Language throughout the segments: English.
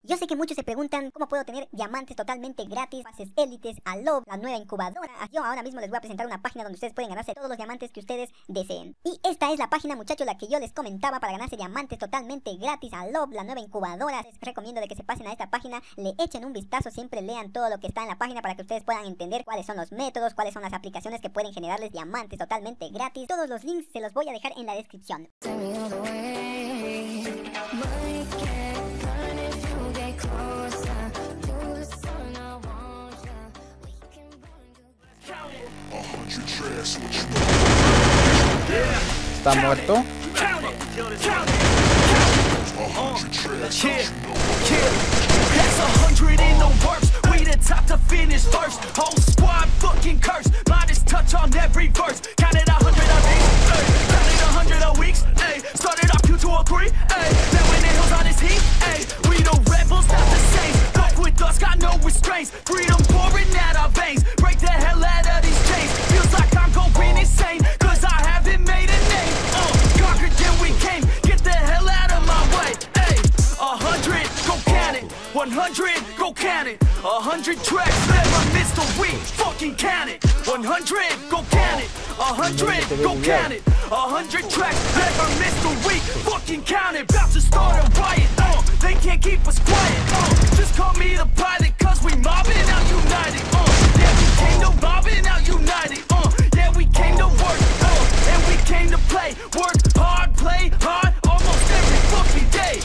Yo sé que muchos se preguntan cómo puedo tener diamantes totalmente gratis, fases élites, Alob, la nueva incubadora. Yo ahora mismo les voy a presentar una página donde ustedes pueden ganarse todos los diamantes que ustedes deseen. Y esta es la página, muchachos, la que yo les comentaba para ganarse diamantes totalmente gratis, Alob, la nueva incubadora. Les recomiendo de que se pasen a esta página, le echen un vistazo, siempre lean todo lo que está en la página para que ustedes puedan entender cuáles son los métodos, cuáles son las aplicaciones que pueden generarles diamantes totalmente gratis. Todos los links se los voy a dejar en la descripción. ¿Está muerto? Freedom pouring out our veins. Break the hell out of these chains. Feels like I'm going insane, cause I haven't made a name. Conquered, then we came. Get the hell out of my way. Ay, 100, go count it. 100, go count it. 100 tracks, never missed a week. Fucking count it. 100, go count it. 100, go count it. 100 tracks, never missed a week. Fucking count it. About to start a riot. They can't keep us quiet. Just call me the pilot, cause we mobbing out united. Yeah, we came to mobbing out united. Yeah, we came to work. And we came to play. Work hard, play hard, almost every fucking day.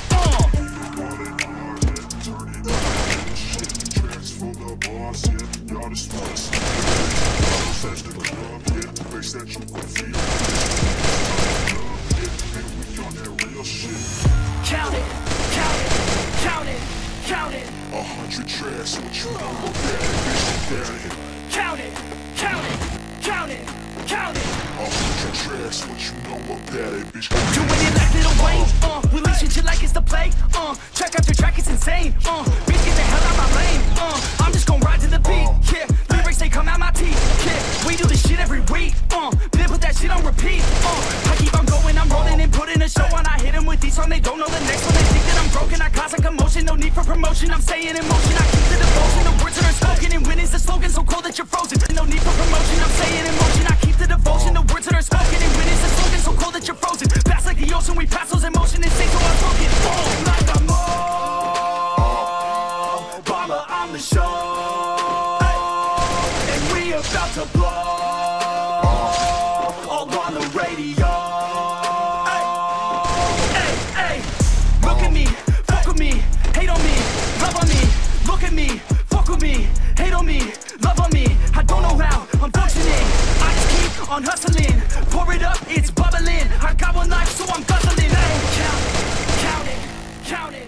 Count it, count it, count it, count it. 100 tracks, what you know about that? Count it, count it, count it, count it. 100 tracks, what you know about that, bitch? Doing it like Lil Wayne, releasing shit like it's the play. Track after track, it's insane. Bitch, get the hell out my lane. I'm just gon' ride to the beat. Yeah, lyrics they come out my teeth. Yeah, we do this shit every week. Then put that shit on repeat. I keep on going, I'm rolling and putting a show on. I hit them with each song, they don't know the next one. They think that I'm broken, I cause a commotion. No need for promotion, I'm staying in motion. I keep the devotion, the words that are spoken. And when is the slogan so cold that you're frozen? No need for promotion, I'm staying in motion. I keep the devotion, the words that are spoken. And when is the slogan so cold that you're frozen? Fast like the ocean, we pass those emotions and stay so unspoken. Like I'm Obama on the show. And we about to blow. All on the radio. Hey, look at me, fuck with me, hate on me, love on me. Look at me, fuck with me, hate on me, love on me. I don't know how I'm functioning. I just keep on hustling. Pour it up, it's bubbling. I got one life, so I'm guzzling. Hey, count it, count it, count it.